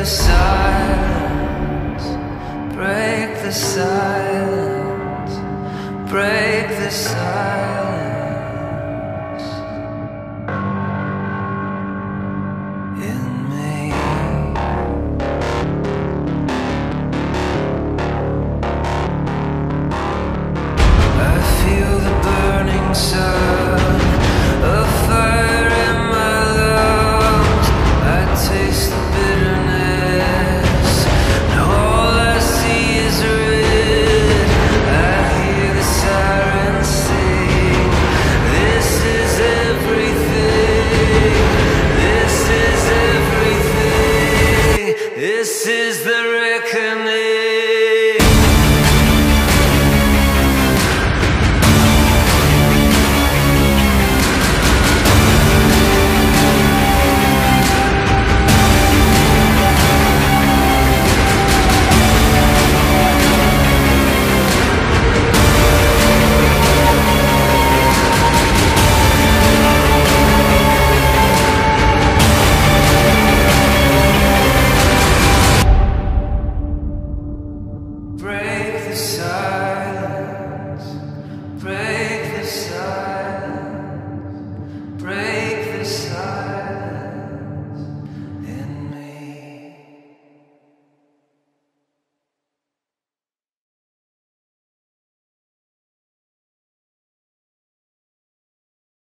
silence, break the silence, break the silence in me. I feel the burning sun, a fire in my lungs. I taste the bitterness, and all I see is red. I hear the sirens sing. This is everything. This is everything. This is the reckoning. Break the silence.